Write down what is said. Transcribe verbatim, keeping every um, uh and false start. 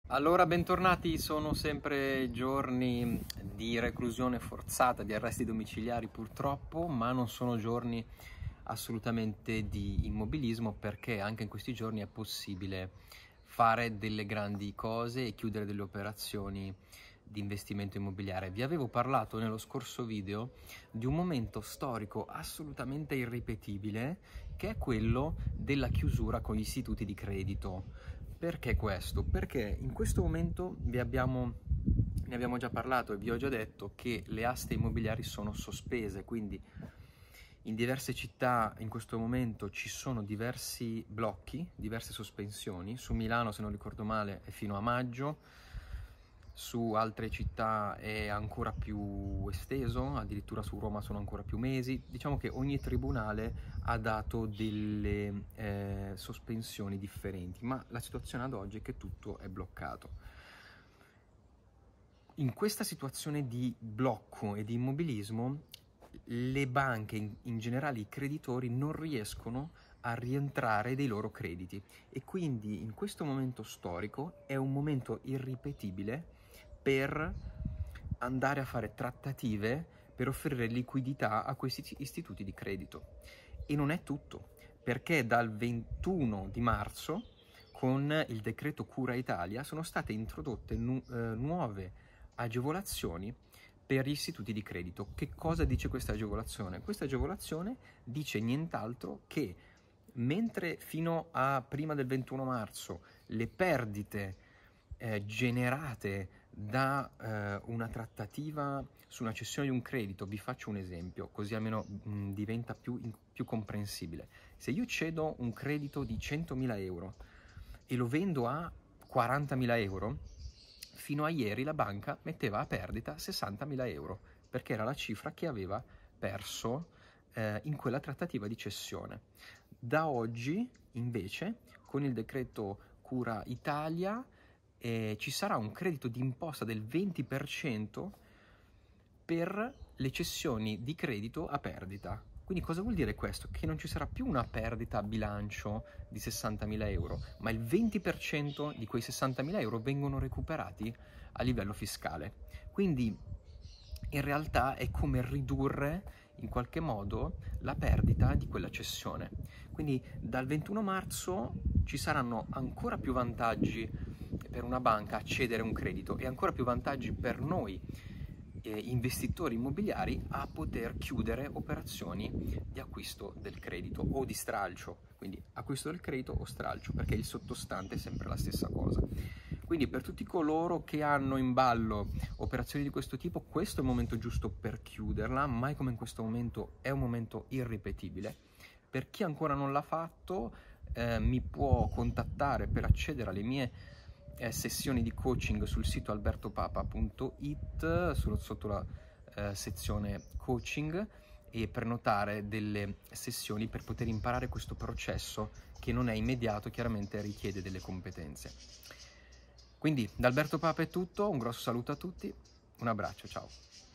Allora, bentornati, sono sempre giorni di reclusione forzata, di arresti domiciliari purtroppo, ma non sono giorni assolutamente di immobilismo, perché anche in questi giorni è possibile fare delle grandi cose e chiudere delle operazioni di investimento immobiliare. Vi avevo parlato nello scorso video di un momento storico assolutamente irripetibile, che è quello della chiusura con gli istituti di credito. Perché questo? Perché in questo momento vi abbiamo, ne abbiamo già parlato e vi ho già detto che le aste immobiliari sono sospese, quindi in diverse città in questo momento ci sono diversi blocchi, diverse sospensioni. Su Milano, se non ricordo male, è fino a maggio, su altre città è ancora più esteso, addirittura su Roma sono ancora più mesi. Diciamo che ogni tribunale ha dato delle eh, sospensioni differenti, ma la situazione ad oggi è che tutto è bloccato. In questa situazione di blocco e di immobilismo, le banche, in, in generale i creditori, non riescono a rientrare dei loro crediti, e quindi in questo momento storico è un momento irripetibile per andare a fare trattative per offrire liquidità a questi istituti di credito. E non è tutto, perché dal ventuno di marzo, con il decreto Cura Italia, sono state introdotte nu- eh, nuove agevolazioni per gli istituti di credito. Che cosa dice questa agevolazione? Questa agevolazione dice nient'altro che, mentre fino a prima del ventuno marzo le perdite eh, generate da eh, una trattativa su una cessione di un credito, vi faccio un esempio, così almeno mh, diventa più, in, più comprensibile. Se io cedo un credito di centomila euro e lo vendo a quarantamila euro, fino a ieri la banca metteva a perdita sessantamila euro, perché era la cifra che aveva perso eh, in quella trattativa di cessione. Da oggi, invece, con il decreto Cura Italia, eh, ci sarà un credito d'imposta del venti per cento per le cessioni di credito a perdita. Quindi cosa vuol dire questo? Che non ci sarà più una perdita a bilancio di sessantamila euro, ma il venti per cento di quei sessantamila euro vengono recuperati a livello fiscale. Quindi in realtà è come ridurre in qualche modo la perdita di quella cessione. Quindi dal ventuno marzo ci saranno ancora più vantaggi per una banca a cedere un credito, e ancora più vantaggi per noi eh, investitori immobiliari a poter chiudere operazioni di acquisto del credito o di stralcio. Quindi acquisto del credito o stralcio, perché il sottostante è sempre la stessa cosa. Quindi per tutti coloro che hanno in ballo operazioni di questo tipo, questo è il momento giusto per chiuderla. Mai come in questo momento è un momento irripetibile. Per chi ancora non l'ha fatto, eh, mi può contattare per accedere alle mie eh, sessioni di coaching sul sito albertopapa punto it, sotto la eh, sezione coaching, e prenotare delle sessioni per poter imparare questo processo che non è immediato, chiaramente richiede delle competenze. Quindi da Alberto Papa è tutto, un grosso saluto a tutti, un abbraccio, ciao!